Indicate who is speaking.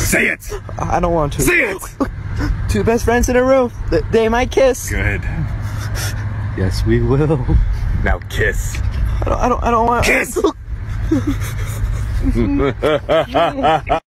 Speaker 1: Say it!
Speaker 2: I don't want to.
Speaker 1: Say it!
Speaker 2: Two best friends in a room. They might kiss.
Speaker 1: Good.
Speaker 2: Yes, we will.
Speaker 1: Now kiss.
Speaker 2: I don't want.
Speaker 1: Kiss!